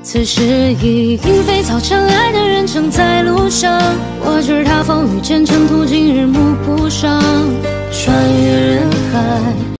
此时已莺飞草长，爱的人正在路上。我知他风雨兼程，途经日暮不赏，穿越人海。